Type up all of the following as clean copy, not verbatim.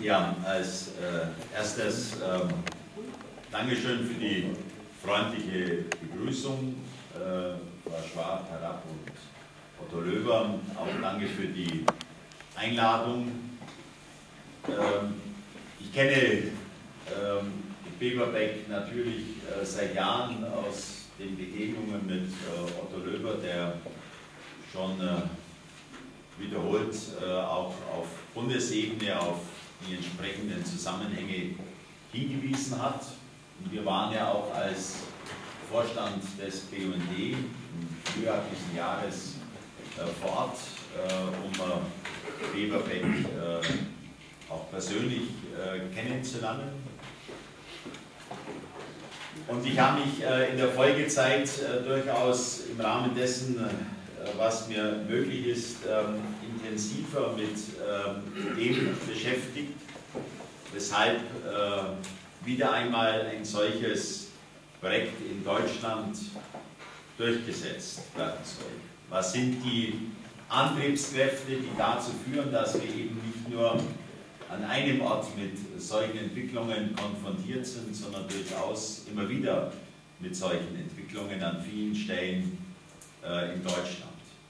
Ja, als erstes Dankeschön für die freundliche Begrüßung, Frau Schwab, Herr Rapp und Otto Löwer. Auch danke für die Einladung. Ich kenne Beverbeck natürlich seit Jahren aus den Begegnungen mit Otto Löwer, der schon wiederholt auch auf Bundesebene auf die entsprechenden Zusammenhänge hingewiesen hat. Und wir waren ja auch als Vorstand des BUND im Frühjahr diesen Jahres vor Ort, um Beverbeck auch persönlich kennenzulernen. Und ich habe mich in der Folgezeit durchaus im Rahmen dessen, was mir möglich ist, intensiver mit dem beschäftigt, weshalb wieder einmal ein solches Projekt in Deutschland durchgesetzt werden soll. Was sind die Antriebskräfte, die dazu führen, dass wir eben nicht nur an einem Ort mit solchen Entwicklungen konfrontiert sind, sondern durchaus immer wieder mit solchen Entwicklungen an vielen Stellen in Deutschland.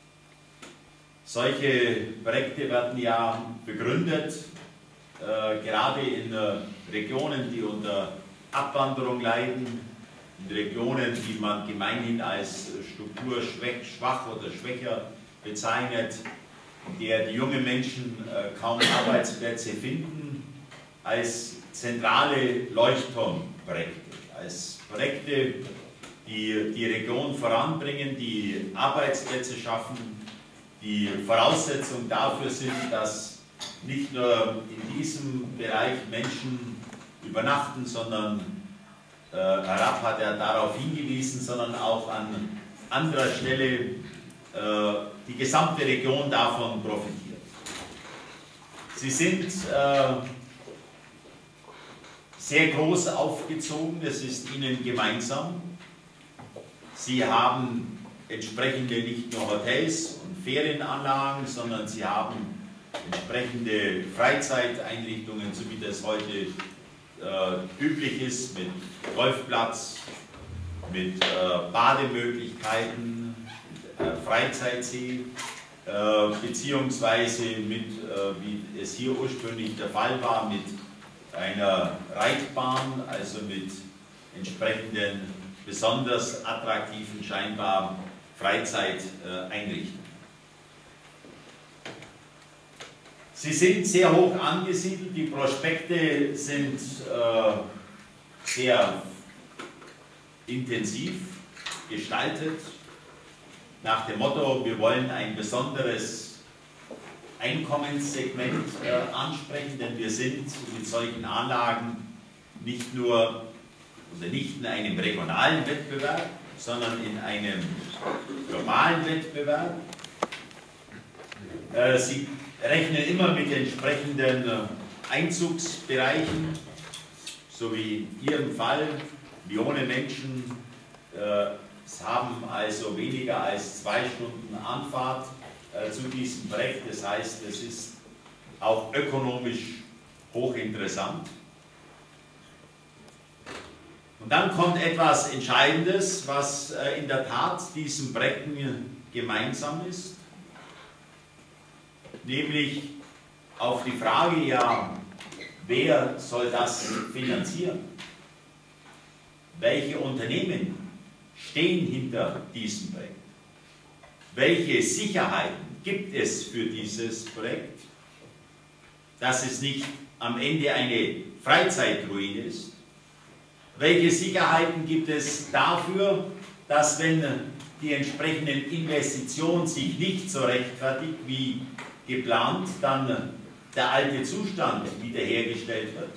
Solche Projekte werden ja begründet, gerade in Regionen, die unter Abwanderung leiden, in Regionen, die man gemeinhin als strukturschwach oder schwächer bezeichnet, in der die jungen Menschen kaum Arbeitsplätze finden, als zentrale Leuchtturmprojekte, als Projekte, die die Region voranbringen, die Arbeitsplätze schaffen, die Voraussetzung dafür sind, dass nicht nur in diesem Bereich Menschen übernachten, sondern Herr Rapp hat ja darauf hingewiesen, sondern auch an anderer Stelle die gesamte Region davon profitiert. Sie sind sehr groß aufgezogen, das ist Ihnen gemeinsam. Sie haben entsprechende nicht nur Hotels und Ferienanlagen, sondern sie haben entsprechende Freizeiteinrichtungen, so wie das heute üblich ist, mit Golfplatz, mit Bademöglichkeiten, Freizeitsee, beziehungsweise mit, wie es hier ursprünglich der Fall war, mit einer Reitbahn, also mit entsprechenden besonders attraktiven, scheinbar Freizeiteinrichtungen. Sie sind sehr hoch angesiedelt, die Prospekte sind sehr intensiv gestaltet, nach dem Motto, wir wollen ein besonderes Einkommenssegment ansprechen, denn wir sind mit solchen Anlagen nicht nur oder nicht in einem regionalen Wettbewerb, sondern in einem globalen Wettbewerb. Sie rechnen immer mit entsprechenden Einzugsbereichen, so wie in Ihrem Fall. Millionen Menschen haben also weniger als 2 Stunden Anfahrt zu diesem Projekt. Das heißt, es ist auch ökonomisch hochinteressant. Und dann kommt etwas Entscheidendes, was in der Tat diesen Projekten gemeinsam ist, nämlich auf die Frage, ja, wer soll das finanzieren? Welche Unternehmen stehen hinter diesem Projekt? Welche Sicherheiten gibt es für dieses Projekt, dass es nicht am Ende eine Freizeitruine ist? Welche Sicherheiten gibt es dafür, dass, wenn die entsprechenden Investitionen sich nicht so rechtfertigt wie geplant, dann der alte Zustand wiederhergestellt wird?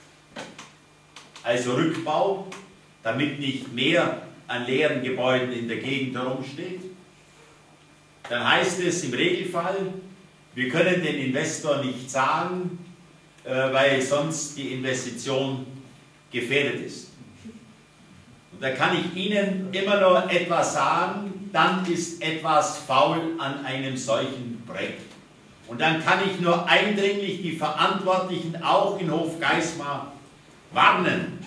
Also Rückbau, damit nicht mehr an leeren Gebäuden in der Gegend herumsteht. Dann heißt es im Regelfall, wir können den Investor nicht sagen, weil sonst die Investition gefährdet ist. Und da kann ich Ihnen immer nur etwas sagen, dann ist etwas faul an einem solchen Projekt. Und dann kann ich nur eindringlich die Verantwortlichen auch in Hofgeismar warnen.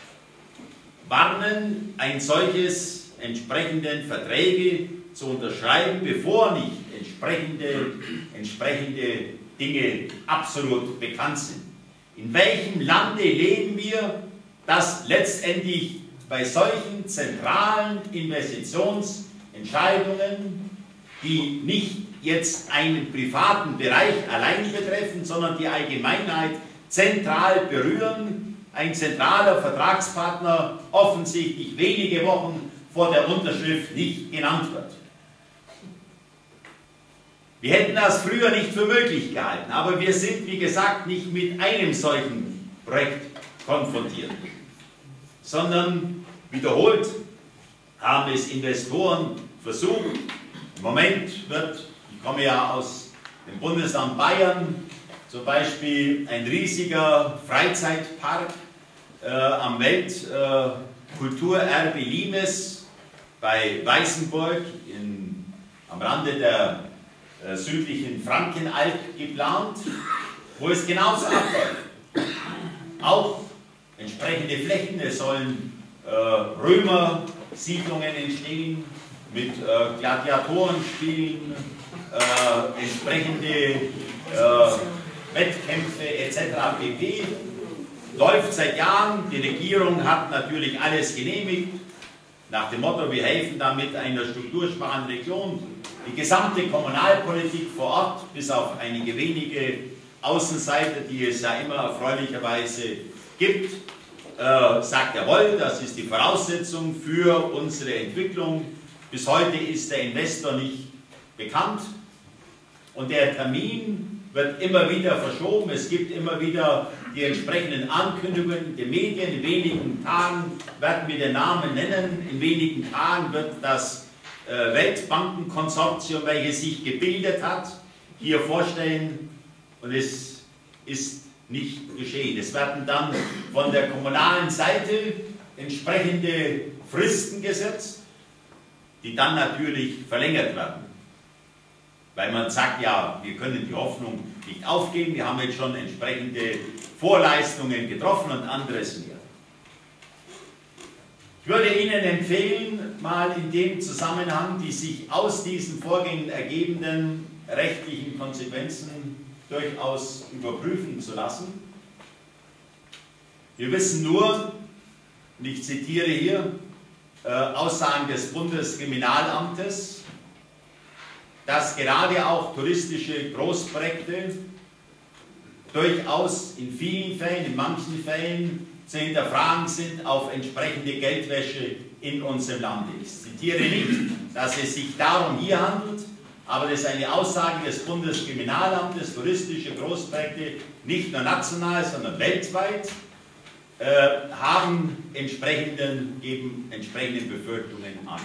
Warnen, ein solches entsprechenden Verträge zu unterschreiben, bevor nicht entsprechende Dinge absolut bekannt sind. In welchem Lande leben wir, dass letztendlich bei solchen zentralen Investitionsentscheidungen, die nicht jetzt einen privaten Bereich allein betreffen, sondern die Allgemeinheit zentral berühren, ein zentraler Vertragspartner offensichtlich wenige Wochen vor der Unterschrift nicht genannt wird. Wir hätten das früher nicht für möglich gehalten, aber wir sind, wie gesagt, nicht mit einem solchen Projekt konfrontiert, sondern wiederholt haben es Investoren versucht. Im Moment wird, ich komme ja aus dem Bundesland Bayern, zum Beispiel ein riesiger Freizeitpark am Weltkulturerbe Limes bei Weißenburg am Rande der südlichen Frankenalb geplant, wo es genauso abläuft. Auch entsprechende Flächen, es sollen Römersiedlungen entstehen mit Gladiatorenspielen, entsprechende Wettkämpfe etc. pp. Läuft seit Jahren, die Regierung hat natürlich alles genehmigt, nach dem Motto, wir helfen damit einer strukturschwachen Region. Die gesamte Kommunalpolitik vor Ort, bis auf einige wenige Außenseiter, die es ja immer erfreulicherweise gibt, sagt jawohl, das ist die Voraussetzung für unsere Entwicklung. Bis heute ist der Investor nicht bekannt und der Termin wird immer wieder verschoben. Es gibt immer wieder die entsprechenden Ankündigungen in den Medien. In wenigen Tagen werden wir den Namen nennen. In wenigen Tagen wird das Weltbankenkonsortium, welches sich gebildet hat, hier vorstellen und es ist nicht geschehen. Es werden dann von der kommunalen Seite entsprechende Fristen gesetzt, die dann natürlich verlängert werden. Weil man sagt, ja, wir können die Hoffnung nicht aufgeben, wir haben jetzt schon entsprechende Vorleistungen getroffen und anderes mehr. Ich würde Ihnen empfehlen, mal in dem Zusammenhang die sich aus diesen Vorgängen ergebenden rechtlichen Konsequenzen durchaus überprüfen zu lassen. Wir wissen nur, und ich zitiere hier Aussagen des Bundeskriminalamtes, dass gerade auch touristische Großprojekte durchaus in vielen Fällen, in manchen Fällen zu hinterfragen sind auf entsprechende Geldwäsche in unserem Lande. Ich zitiere nicht, dass es sich darum hier handelt, aber das ist eine Aussage des Bundeskriminalamtes, touristische Großprojekte, nicht nur national, sondern weltweit, geben entsprechenden Befürchtungen Anlass.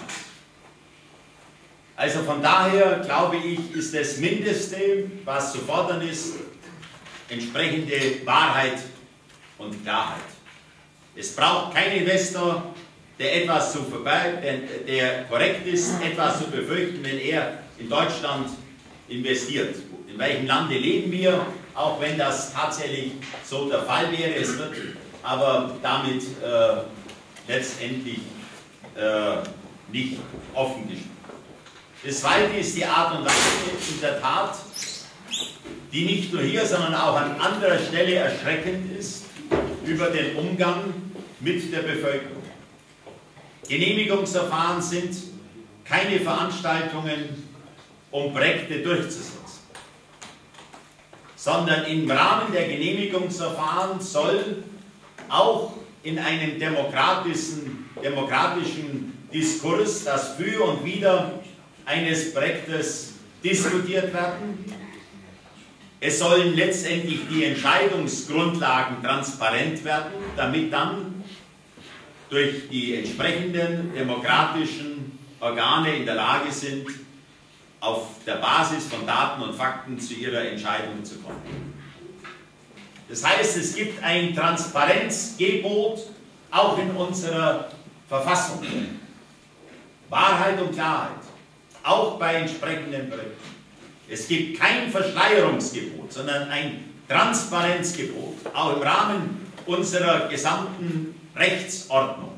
Also von daher, glaube ich, ist das Mindeste, was zu fordern ist, entsprechende Wahrheit und Klarheit. Es braucht keinen Investor, der der korrekt ist, etwas zu befürchten, wenn er in Deutschland investiert. In welchem Lande leben wir, auch wenn das tatsächlich so der Fall wäre, es wird aber damit letztendlich nicht offengestellt. Das Zweite ist die Art und Weise in der Tat, die nicht nur hier, sondern auch an anderer Stelle erschreckend ist, über den Umgang mit der Bevölkerung. Genehmigungsverfahren sind keine Veranstaltungen, um Projekte durchzusetzen, sondern im Rahmen der Genehmigungsverfahren soll auch in einem demokratischen Diskurs das Für und Wider eines Projektes diskutiert werden. Es sollen letztendlich die Entscheidungsgrundlagen transparent werden, damit dann durch die entsprechenden demokratischen Organe in der Lage sind, auf der Basis von Daten und Fakten zu ihrer Entscheidung zu kommen. Das heißt, es gibt ein Transparenzgebot auch in unserer Verfassung. Wahrheit und Klarheit, auch bei entsprechenden Projekten. Es gibt kein Verschleierungsgebot, sondern ein Transparenzgebot, auch im Rahmen unserer gesamten Rechtsordnung.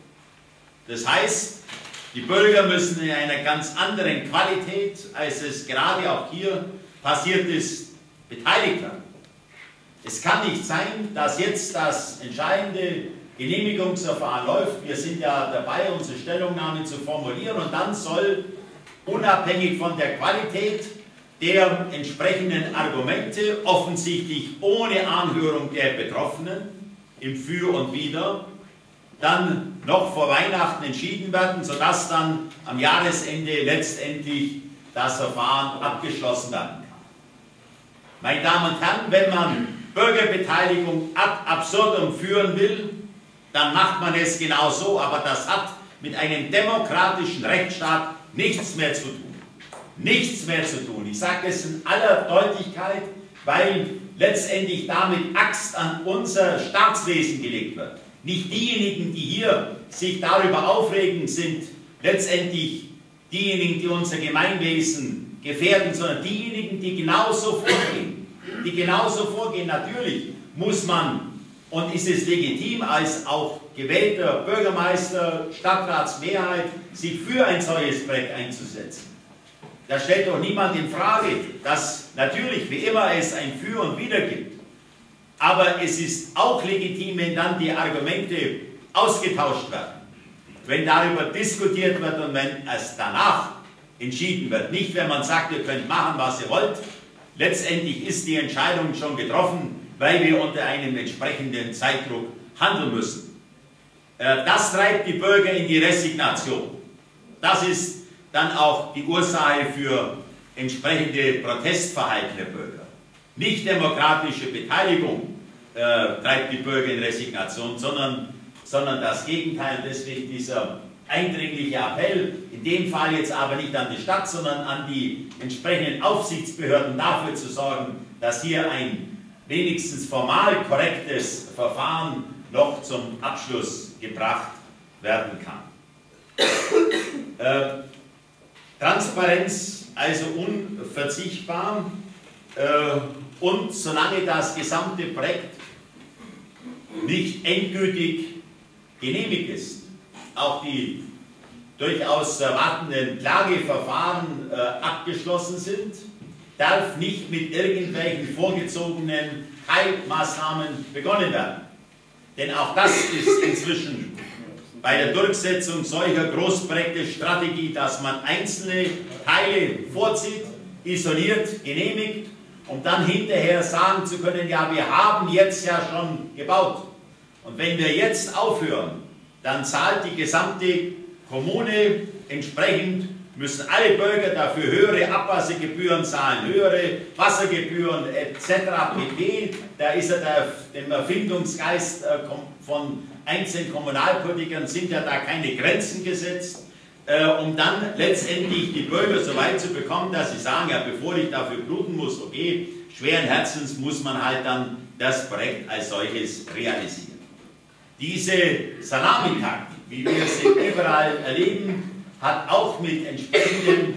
Das heißt, die Bürger müssen in einer ganz anderen Qualität, als es gerade auch hier passiert ist, beteiligt werden. Es kann nicht sein, dass jetzt das entscheidende Genehmigungsverfahren läuft. Wir sind ja dabei, unsere Stellungnahme zu formulieren, und dann soll unabhängig von der Qualität der entsprechenden Argumente, offensichtlich ohne Anhörung der Betroffenen im Für und Wider, dann noch vor Weihnachten entschieden werden, sodass dann am Jahresende letztendlich das Verfahren abgeschlossen werden kann. Meine Damen und Herren, wenn man Bürgerbeteiligung ad absurdum führen will, dann macht man es genau so, aber das hat mit einem demokratischen Rechtsstaat nichts mehr zu tun. Nichts mehr zu tun. Ich sage es in aller Deutlichkeit, weil letztendlich damit Axt an unser Staatswesen gelegt wird. Nicht diejenigen, die hier sich darüber aufregen, sind letztendlich diejenigen, die unser Gemeinwesen gefährden, sondern diejenigen, die genauso vorgehen. Die genauso vorgehen. Natürlich muss man, und ist es legitim, als auch gewählter Bürgermeister, Stadtratsmehrheit, sich für ein solches Projekt einzusetzen. Da stellt doch niemand in Frage, dass natürlich wie immer es ein Für und Wider gibt. Aber es ist auch legitim, wenn dann die Argumente ausgetauscht werden, wenn darüber diskutiert wird und wenn es danach entschieden wird. Nicht, wenn man sagt, ihr könnt machen, was ihr wollt. Letztendlich ist die Entscheidung schon getroffen, weil wir unter einem entsprechenden Zeitdruck handeln müssen. Das treibt die Bürger in die Resignation. Das ist dann auch die Ursache für entsprechende Protestverhalten der Bürger. Nicht demokratische Beteiligung treibt die Bürger in Resignation, sondern das Gegenteil. Deswegen dieser eindringliche Appell, in dem Fall jetzt aber nicht an die Stadt, sondern an die entsprechenden Aufsichtsbehörden, dafür zu sorgen, dass hier ein wenigstens formal korrektes Verfahren noch zum Abschluss gebracht werden kann. Transparenz also unverzichtbar, und solange das gesamte Projekt nicht endgültig genehmigt ist, auch die durchaus zu erwartenden Klageverfahren abgeschlossen sind, darf nicht mit irgendwelchen vorgezogenen Teilmaßnahmen begonnen werden. Denn auch das ist inzwischen bei der Durchsetzung solcher Großprojekte Strategie, dass man einzelne Teile vorzieht, isoliert, genehmigt, um dann hinterher sagen zu können, ja, wir haben jetzt ja schon gebaut. Und wenn wir jetzt aufhören, dann zahlt die gesamte Kommune entsprechend, müssen alle Bürger dafür höhere Abwassergebühren zahlen, höhere Wassergebühren etc. pp. Da ist ja dem Erfindungsgeist von einzelnen Kommunalpolitikern sind ja da keine Grenzen gesetzt, um dann letztendlich die Bürger so weit zu bekommen, dass sie sagen, ja, bevor ich dafür bluten muss, okay, schweren Herzens muss man halt dann das Projekt als solches realisieren. Diese Salamitaktik, wie wir es überall erleben, hat auch mit entsprechenden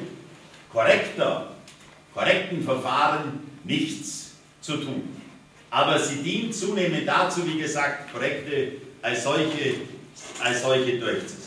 korrekten Verfahren nichts zu tun. Aber sie dient zunehmend dazu, wie gesagt, Projekte als solche durchzusetzen.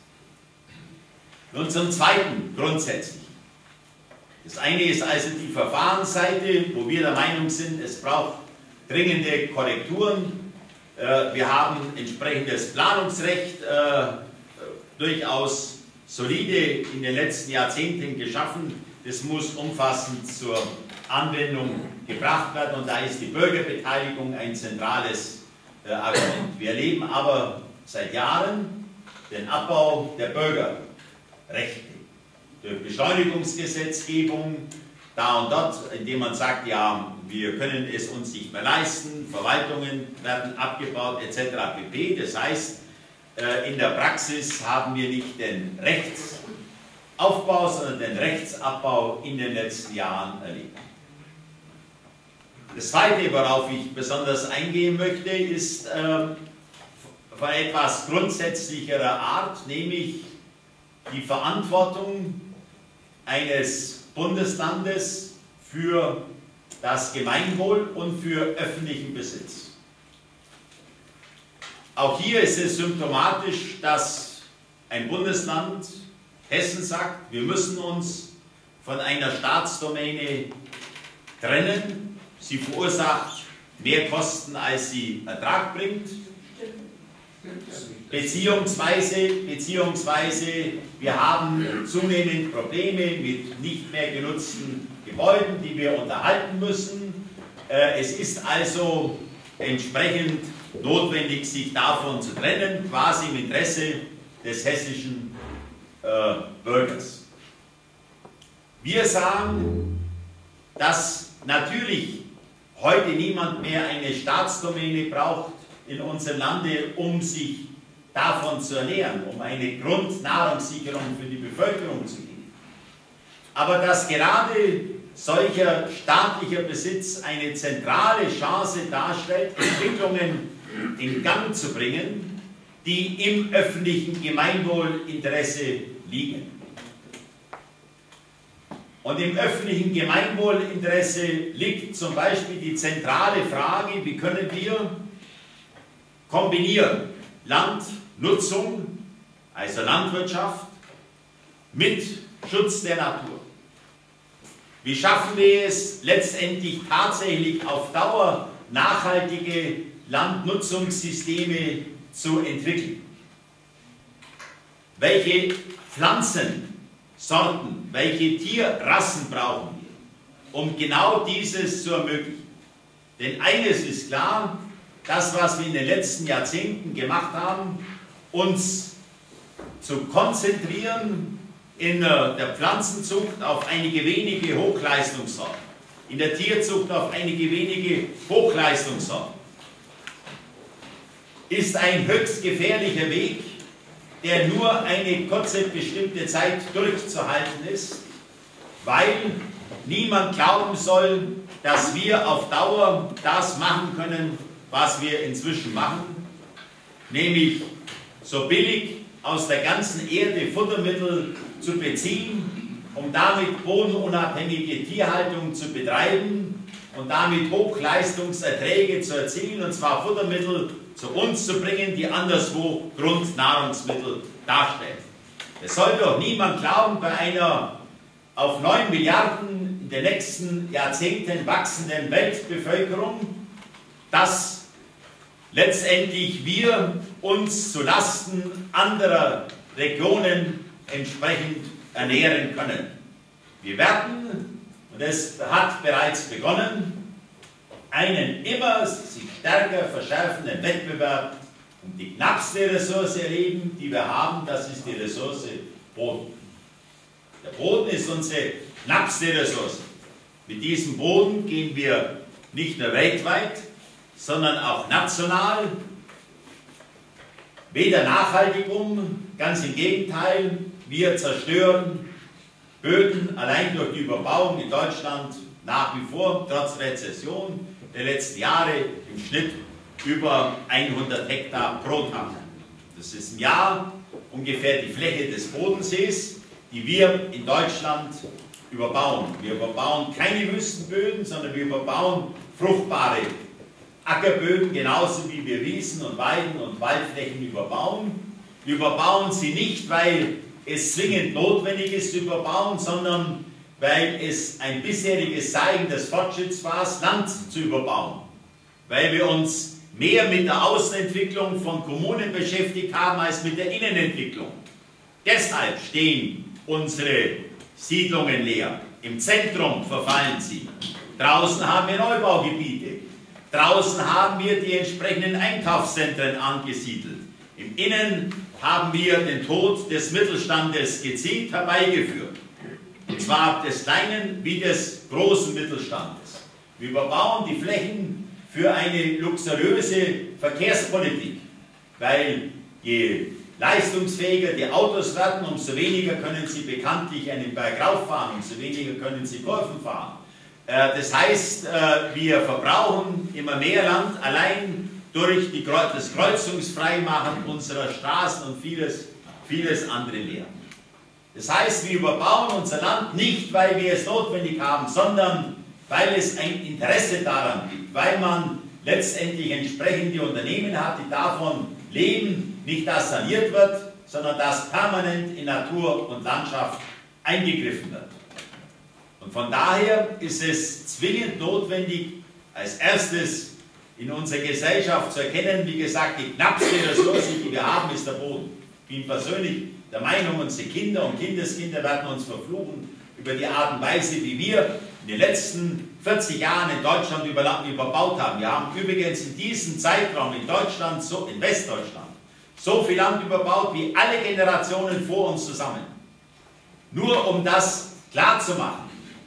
Nun zum Zweiten grundsätzlich. Das eine ist also die Verfahrensseite, wo wir der Meinung sind, es braucht dringende Korrekturen. Wir haben entsprechendes Planungsrecht durchaus solide in den letzten Jahrzehnten geschaffen. Das muss umfassend zur Anwendung gebracht werden, und da ist die Bürgerbeteiligung ein zentrales Argument. Wir erleben aber seit Jahren den Abbau der Bürgerrechte durch Beschleunigungsgesetzgebung, da und dort, indem man sagt, ja, wir können es uns nicht mehr leisten, Verwaltungen werden abgebaut etc. pp. Das heißt, in der Praxis haben wir nicht den Rechtsaufbau, sondern den Rechtsabbau in den letzten Jahren erlebt. Das Zweite, worauf ich besonders eingehen möchte, ist von etwas grundsätzlicherer Art, nämlich die Verantwortung eines Bundeslandes für das Gemeinwohl und für öffentlichen Besitz. Auch hier ist es symptomatisch, dass ein Bundesland, Hessen, sagt, wir müssen uns von einer Staatsdomäne trennen. Sie verursacht mehr Kosten, als sie Ertrag bringt. Beziehungsweise wir haben zunehmend Probleme mit nicht mehr genutzten Gebäuden, die wir unterhalten müssen. Es ist also entsprechend notwendig, sich davon zu trennen, quasi im Interesse des hessischen Bürgers. Wir sagen, dass natürlich heute niemand mehr eine Staatsdomäne braucht in unserem Lande, um sich davon zu ernähren, um eine Grundnahrungssicherung für die Bevölkerung zu geben. Aber dass gerade solcher staatlicher Besitz eine zentrale Chance darstellt, Entwicklungen in Gang zu bringen, die im öffentlichen Gemeinwohlinteresse liegen. Und im öffentlichen Gemeinwohlinteresse liegt zum Beispiel die zentrale Frage, wie können wir kombinieren Landnutzung, also Landwirtschaft, mit Schutz der Natur. Wie schaffen wir es letztendlich tatsächlich auf Dauer nachhaltige Landnutzungssysteme zu entwickeln? Welche Pflanzensorten, welche Tierrassen brauchen wir, um genau dieses zu ermöglichen? Denn eines ist klar, das, was wir in den letzten Jahrzehnten gemacht haben, uns zu konzentrieren in der Pflanzenzucht auf einige wenige Hochleistungssorten, in der Tierzucht auf einige wenige Hochleistungssorten, ist ein höchst gefährlicher Weg, der nur eine kurze bestimmte Zeit durchzuhalten ist, weil niemand glauben soll, dass wir auf Dauer das machen können, was wir inzwischen machen, nämlich so billig aus der ganzen Erde Futtermittel zu beziehen, um damit bodenunabhängige Tierhaltung zu betreiben und damit Hochleistungserträge zu erzielen, und zwar Futtermittel zu uns zu bringen, die anderswo Grundnahrungsmittel darstellen. Es soll doch niemand glauben, bei einer auf 9 Milliarden in den nächsten Jahrzehnten wachsenden Weltbevölkerung, dass letztendlich wir uns zu Lasten anderer Regionen entsprechend ernähren können. Wir werden, und es hat bereits begonnen, einen immer sich stärker verschärfenden Wettbewerb um die knappste Ressource erleben, die wir haben, das ist die Ressource Boden. Der Boden ist unsere knappste Ressource. Mit diesem Boden gehen wir nicht nur weltweit, sondern auch national, weder nachhaltig um, ganz im Gegenteil, wir zerstören Böden allein durch die Überbauung in Deutschland nach wie vor, trotz Rezession der letzten Jahre, im Schnitt über 100 Hektar pro Tag. Das ist im Jahr ungefähr die Fläche des Bodensees, die wir in Deutschland überbauen. Wir überbauen keine Wüstenböden, sondern wir überbauen fruchtbare Ackerböden, genauso wie wir Wiesen und Weiden und Waldflächen überbauen. Wir überbauen sie nicht, weil es zwingend notwendig ist zu überbauen, sondern weil es ein bisheriges Zeichen des Fortschritts war, Land zu überbauen. Weil wir uns mehr mit der Außenentwicklung von Kommunen beschäftigt haben als mit der Innenentwicklung. Deshalb stehen unsere Siedlungen leer. Im Zentrum verfallen sie. Draußen haben wir Neubaugebiete. Draußen haben wir die entsprechenden Einkaufszentren angesiedelt. Im Innen haben wir den Tod des Mittelstandes gezielt herbeigeführt. Und zwar des kleinen wie des großen Mittelstandes. Wir überbauen die Flächen für eine luxuriöse Verkehrspolitik, weil je leistungsfähiger die Autos werden, umso weniger können sie bekanntlich einen Berg rauf fahren, umso weniger können sie Kurven fahren. Das heißt, wir verbrauchen immer mehr Land allein durch das Kreuzungsfreimachen unserer Straßen und vieles andere mehr. Das heißt, wir überbauen unser Land nicht, weil wir es notwendig haben, sondern weil es ein Interesse daran gibt, weil man letztendlich entsprechende Unternehmen hat, die davon leben, nicht dass saniert wird, sondern dass permanent in Natur und Landschaft eingegriffen wird. Und von daher ist es zwingend notwendig, als erstes in unserer Gesellschaft zu erkennen, wie gesagt, die knappste Ressource, die wir haben, ist der Boden. Ich bin persönlich der Meinung, unsere Kinder und Kindeskinder werden uns verfluchen über die Art und Weise, wie wir in den letzten 40 Jahren in Deutschland überbaut haben. Wir haben übrigens in diesem Zeitraum in Deutschland, in Westdeutschland, so viel Land überbaut wie alle Generationen vor uns zusammen. Nur um das klarzumachen,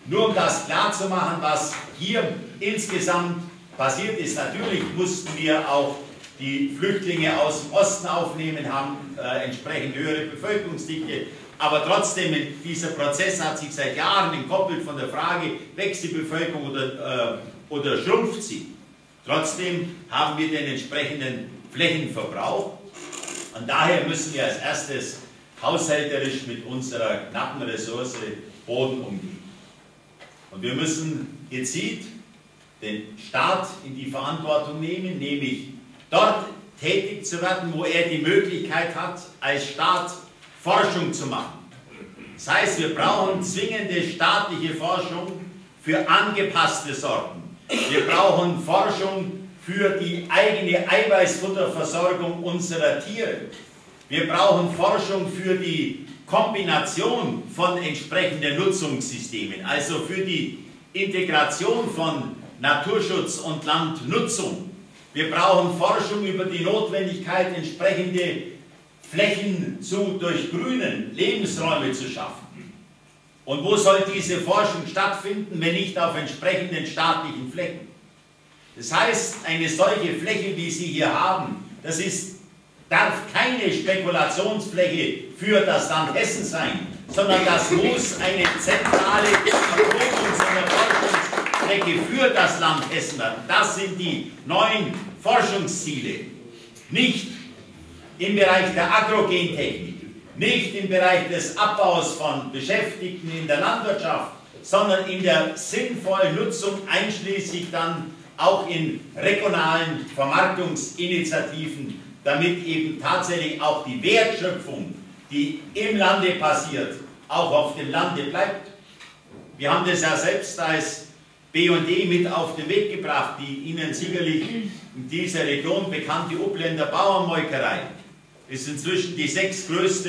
was hier insgesamt passiert ist. Natürlich mussten wir auch die Flüchtlinge aus dem Osten aufnehmen, haben entsprechend höhere Bevölkerungsdichte. Aber trotzdem, dieser Prozess hat sich seit Jahren entkoppelt von der Frage, wächst die Bevölkerung oder schrumpft sie. Trotzdem haben wir den entsprechenden Flächenverbrauch. Und daher müssen wir als erstes haushälterisch mit unserer knappen Ressource Boden umgehen. Und wir müssen gezielt den Staat in die Verantwortung nehmen, nämlich dort tätig zu werden, wo er die Möglichkeit hat, als Staat Forschung zu machen. Das heißt, wir brauchen zwingende staatliche Forschung für angepasste Sorten. Wir brauchen Forschung für die eigene Eiweißfutterversorgung unserer Tiere. Wir brauchen Forschung für die Kombination von entsprechenden Nutzungssystemen, also für die Integration von Naturschutz und Landnutzung. Wir brauchen Forschung über die Notwendigkeit, entsprechende Flächen zu durchgrünen, Lebensräume zu schaffen. Und wo soll diese Forschung stattfinden, wenn nicht auf entsprechenden staatlichen Flächen? Das heißt, eine solche Fläche, wie Sie hier haben, darf keine Spekulationsfläche für das Land Hessen sein, sondern das muss eine zentrale Erprobungs- und Forschungsfläche für das Land Hessen werden. Das sind die neuen Forschungsziele. Nicht im Bereich der Agrogentechnik, nicht im Bereich des Abbaus von Beschäftigten in der Landwirtschaft, sondern in der sinnvollen Nutzung, einschließlich dann auch in regionalen Vermarktungsinitiativen, damit eben tatsächlich auch die Wertschöpfung, die im Lande passiert, auch auf dem Lande bleibt. Wir haben das ja selbst als BD mit auf den Weg gebracht, die Ihnen sicherlich in dieser Region bekannte Upländer Bauernmolkerei ist inzwischen die 6. größte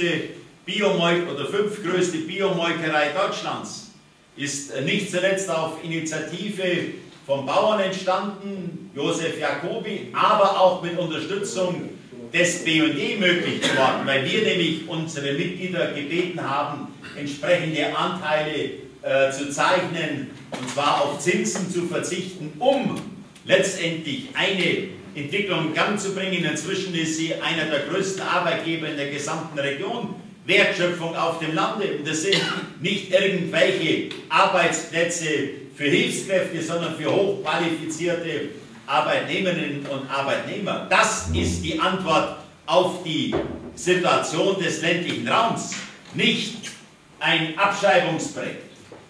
oder 5. größte Biomolkerei Deutschlands. Ist nicht zuletzt auf Initiative vom Bauern entstanden, Josef Jacobi, aber auch mit Unterstützung des BD möglich geworden, weil wir nämlich unsere Mitglieder gebeten haben, entsprechende Anteile zu zeichnen, und zwar auf Zinsen zu verzichten, um letztendlich eine Entwicklung in Gang zu bringen. Inzwischen ist sie einer der größten Arbeitgeber in der gesamten Region. Wertschöpfung auf dem Lande. Und das sind nicht irgendwelche Arbeitsplätze für Hilfskräfte, sondern für hochqualifizierte Arbeitnehmerinnen und Arbeitnehmer. Das ist die Antwort auf die Situation des ländlichen Raums. Nicht ein Abschreibungsprojekt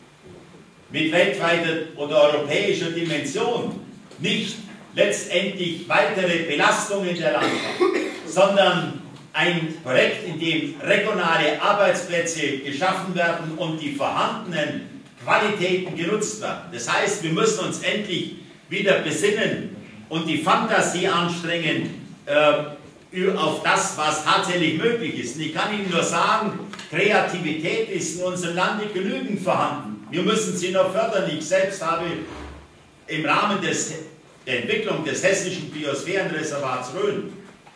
mit weltweiter oder europäischer Dimension. Nicht letztendlich weitere Belastungen der Landschaft, sondern ein Projekt, in dem regionale Arbeitsplätze geschaffen werden und die vorhandenen Qualitäten genutzt werden. Das heißt, wir müssen uns endlich wieder besinnen und die Fantasie anstrengen auf das, was tatsächlich möglich ist. Und ich kann Ihnen nur sagen, Kreativität ist in unserem Lande genügend vorhanden. Wir müssen sie noch fördern. Ich selbst habe im Rahmen der Entwicklung des hessischen Biosphärenreservats Rhön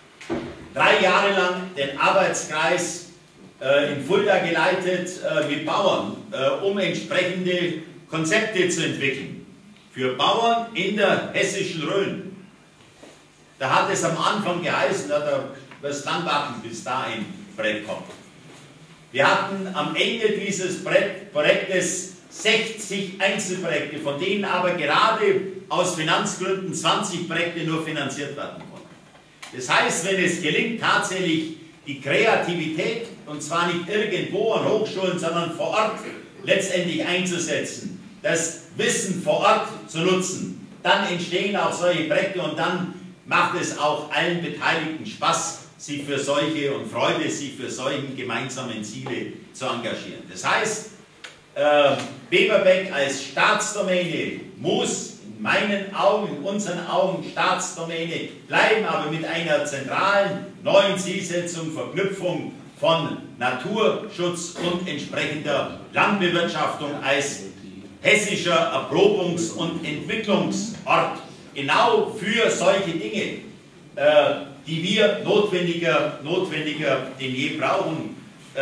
3 Jahre lang den Arbeitskreis in Fulda geleitet mit Bauern, um entsprechende Konzepte zu entwickeln. Für Bauern in der hessischen Rhön. Da hat es am Anfang geheißen, da wirst lang warten, bis da ein Brett kommt. Wir hatten am Ende dieses Projektes 60 Einzelprojekte, von denen aber gerade aus Finanzgründen 20 Projekte nur finanziert werden konnten. Das heißt, wenn es gelingt, tatsächlich die Kreativität, und zwar nicht irgendwo an Hochschulen, sondern vor Ort letztendlich einzusetzen, das Wissen vor Ort zu nutzen, dann entstehen auch solche Projekte und dann macht es auch allen Beteiligten Spaß, sich für solche und Freude, sich für solche gemeinsamen Ziele zu engagieren. Das heißt, Beverbeck als Staatsdomäne muss in meinen Augen, in unseren Augen Staatsdomäne bleiben, aber mit einer zentralen neuen Zielsetzung, Verknüpfung von Naturschutz und entsprechender Landbewirtschaftung als hessischer Erprobungs- und Entwicklungsort, genau für solche Dinge, die wir notwendiger denn je brauchen,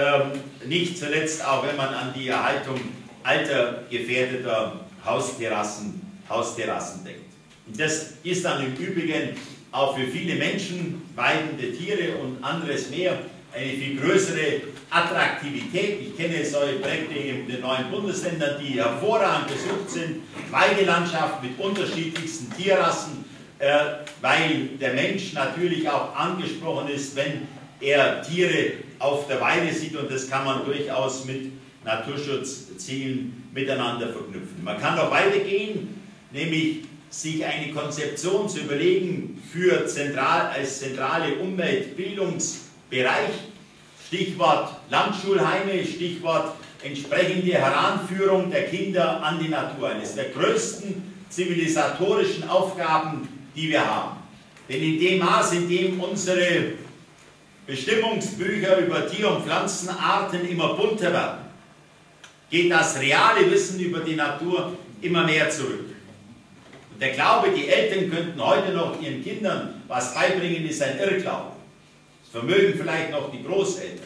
nicht zuletzt auch, wenn man an die Erhaltung alter, gefährdeter Hausterrassen denkt. Und das ist dann im Übrigen auch für viele Menschen, weidende Tiere und anderes mehr, eine viel größere Attraktivität. Ich kenne solche Projekte in den neuen Bundesländern, die hervorragend besucht sind, Weidelandschaft mit unterschiedlichsten Tierrassen, weil der Mensch natürlich auch angesprochen ist, wenn er Tiere auf der Weide sieht, und das kann man durchaus mit Naturschutzzielen miteinander verknüpfen. Man kann noch weitergehen, nämlich sich eine Konzeption zu überlegen für als zentrale Umweltbildungsbereich, Stichwort Landschulheime, Stichwort entsprechende Heranführung der Kinder an die Natur. Eines der größten zivilisatorischen Aufgaben, die wir haben. Denn in dem Maß, in dem unsere Bestimmungsbücher über Tier- und Pflanzenarten immer bunter werden, geht das reale Wissen über die Natur immer mehr zurück. Und der Glaube, die Eltern könnten heute noch ihren Kindern was beibringen, ist ein Irrglaube. Das vermögen vielleicht noch die Großeltern.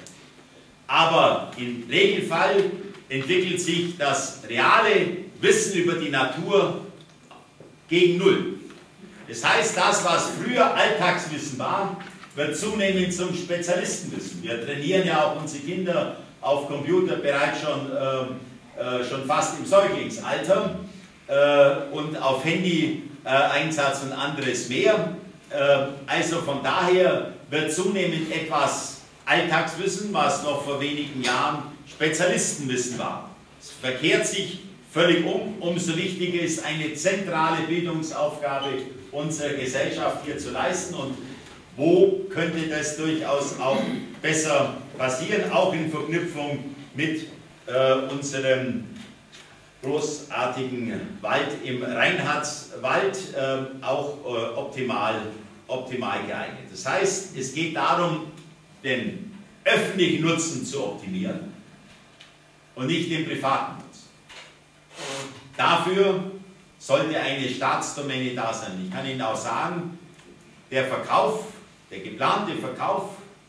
Aber im Regelfall entwickelt sich das reale Wissen über die Natur gegen Null. Das heißt, das, was früher Alltagswissen war, wird zunehmend zum Spezialistenwissen. Wir trainieren ja auch unsere Kinder auf Computer bereits schon fast im Säuglingsalter und auf Handy-Einsatz und anderes mehr. Also von daher wird zunehmend etwas Alltagswissen, was noch vor wenigen Jahren Spezialistenwissen war. Es verkehrt sich völlig um. Umso wichtiger ist eine zentrale Bildungsaufgabe unserer Gesellschaft hier zu leisten. Und wo könnte das durchaus auch besser passieren, auch in Verknüpfung mit unserem großartigen Wald im Reinhardswald, auch optimal geeignet. Das heißt, es geht darum, den öffentlichen Nutzen zu optimieren und nicht den privaten Nutzen. Dafür sollte eine Staatsdomäne da sein. Ich kann Ihnen auch sagen, der geplante Verkauf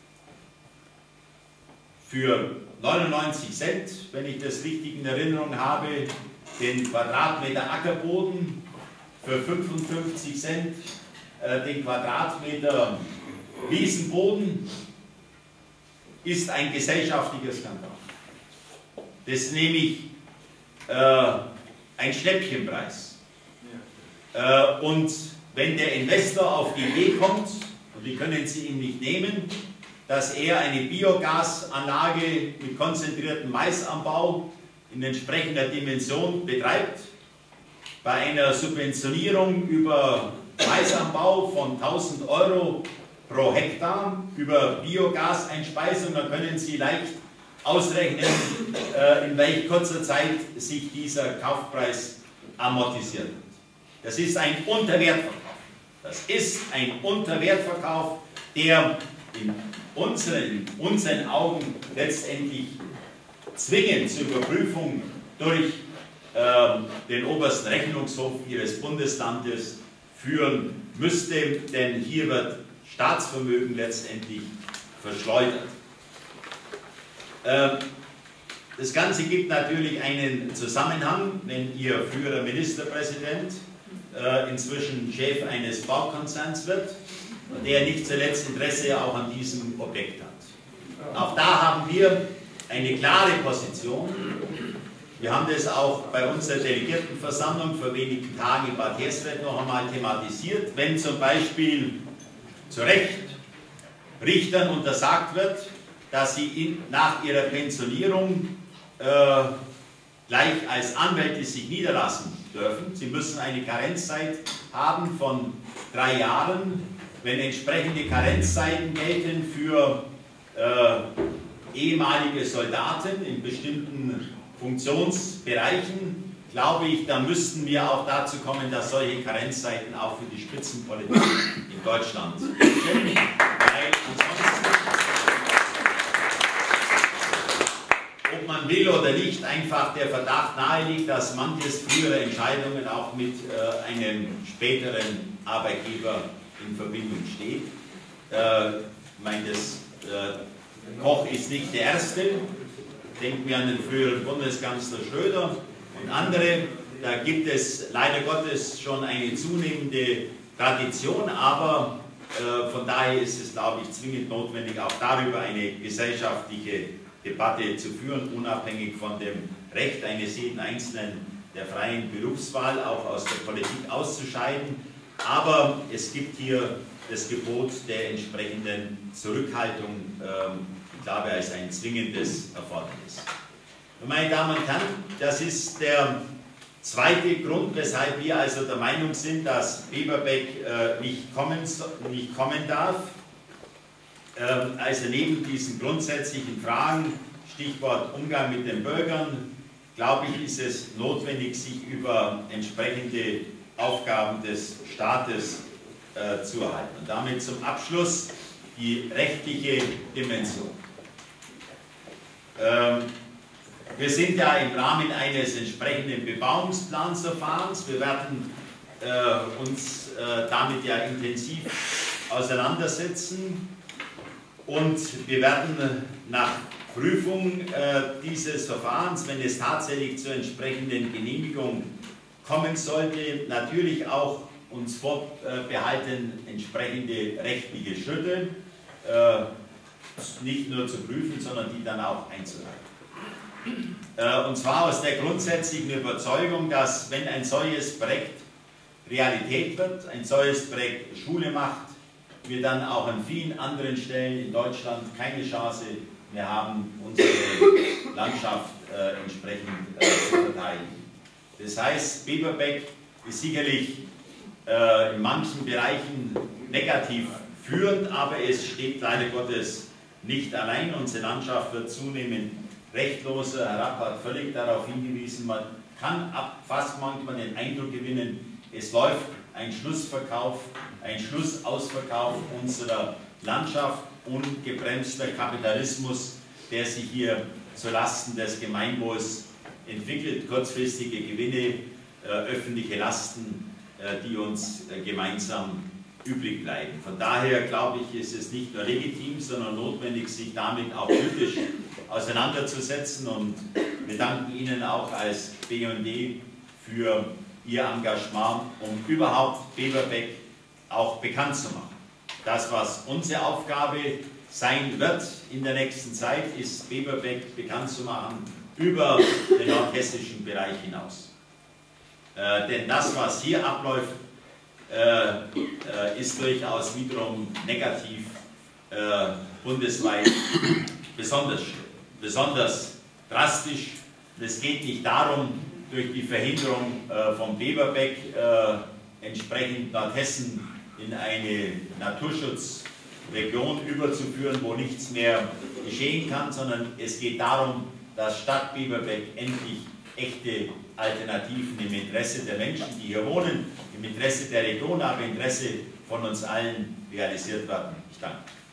für 99 Cent, wenn ich das richtig in Erinnerung habe, den Quadratmeter Ackerboden, für 55 Cent den Quadratmeter Wiesenboden, ist ein gesellschaftlicher Skandal. Das ist nämlich ein Schnäppchenpreis. Und wenn der Investor auf die Idee kommt, und die können Sie ihm nicht nehmen, dass er eine Biogasanlage mit konzentriertem Maisanbau in entsprechender Dimension betreibt, bei einer Subventionierung über Maisanbau von 1000 Euro pro Hektar, über Biogaseinspeisung, dann können Sie leicht ausrechnen, in welch kurzer Zeit sich dieser Kaufpreis amortisiert. Das ist ein Unterwertverkauf. Das ist ein Unterwertverkauf, der in unseren Augen letztendlich zwingend zur Überprüfung durch den obersten Rechnungshof Ihres Bundeslandes führen müsste, denn hier wird Staatsvermögen letztendlich verschleudert. Das Ganze gibt natürlich einen Zusammenhang, wenn Ihr früherer Ministerpräsident inzwischen Chef eines Baukonzerns wird, der nicht zuletzt Interesse auch an diesem Objekt hat. Auch da haben wir eine klare Position. Wir haben das auch bei unserer Delegiertenversammlung vor wenigen Tagen in Bad Hersfeld noch einmal thematisiert. Wenn zum Beispiel zu Recht Richtern untersagt wird, dass sie nach ihrer Pensionierung gleich als Anwälte sich niederlassen dürfen. Sie müssen eine Karenzzeit haben von 3 Jahren. Wenn entsprechende Karenzzeiten gelten für ehemalige Soldaten in bestimmten Funktionsbereichen, glaube ich, da müssten wir auch dazu kommen, dass solche Karenzzeiten auch für die Spitzenpolitik in Deutschland gelten. Weil ansonsten, ob man will oder nicht, einfach der Verdacht naheliegt, dass manches frühere Entscheidungen auch mit einem späteren Arbeitgeber in Verbindung steht. Ich meine, Koch ist nicht der Erste. Denken wir an den früheren Bundeskanzler Schröder und andere. Da gibt es leider Gottes schon eine zunehmende Tradition, aber von daher ist es, glaube ich, zwingend notwendig, auch darüber eine gesellschaftliche Debatte zu führen, unabhängig von dem Recht eines jeden Einzelnen der freien Berufswahl, auch aus der Politik auszuscheiden. Aber es gibt hier das Gebot der entsprechenden Zurückhaltung, ich glaube, als ein zwingendes Erfordernis. Meine Damen und Herren, das ist der zweite Grund, weshalb wir also der Meinung sind, dass Beverbeck nicht kommen darf. Also neben diesen grundsätzlichen Fragen, Stichwort Umgang mit den Bürgern, glaube ich, ist es notwendig, sich über entsprechende Aufgaben des Staates zu erhalten. Und damit zum Abschluss die rechtliche Dimension. Wir sind ja im Rahmen eines entsprechenden Bebauungsplansverfahrens. Wir werden uns damit ja intensiv auseinandersetzen und wir werden nach Prüfung dieses Verfahrens, wenn es tatsächlich zur entsprechenden Genehmigung kommen sollte, natürlich auch uns vorbehalten, entsprechende rechtliche Schritte nicht nur zu prüfen, sondern die dann auch einzuleiten. Und zwar aus der grundsätzlichen Überzeugung, dass wenn ein solches Projekt Realität wird, ein solches Projekt Schule macht, wir dann auch an vielen anderen Stellen in Deutschland keine Chance mehr haben, unsere Landschaft entsprechend zu verteidigen. Das heißt, Beverbeck ist sicherlich in manchen Bereichen negativ führend, aber es steht leider Gottes nicht allein. Unsere Landschaft wird zunehmend rechtloser. Herr Rapp hat völlig darauf hingewiesen, man kann fast manchmal den Eindruck gewinnen, es läuft ein Schlussverkauf, ein Schlussausverkauf unserer Landschaft, ungebremster Kapitalismus, der sich hier zulasten des Gemeinwohls entwickelt, kurzfristige Gewinne, öffentliche Lasten, die uns gemeinsam übrig bleiben. Von daher glaube ich, ist es nicht nur legitim, sondern notwendig, sich damit auch kritisch auseinanderzusetzen, und wir danken Ihnen auch als BUND für Ihr Engagement, um überhaupt Beverbeck auch bekannt zu machen. Das, was unsere Aufgabe sein wird in der nächsten Zeit, ist Beverbeck bekannt zu machen über den nordhessischen Bereich hinaus. Denn das, was hier abläuft, ist durchaus wiederum negativ bundesweit besonders drastisch. Es geht nicht darum, durch die Verhinderung von Beverbeck entsprechend Nordhessen in eine Naturschutzregion überzuführen, wo nichts mehr geschehen kann, sondern es geht darum, dass Stadt Beverbeck endlich echte Alternativen im Interesse der Menschen, die hier wohnen, im Interesse der Region, aber im Interesse von uns allen realisiert werden. Ich danke.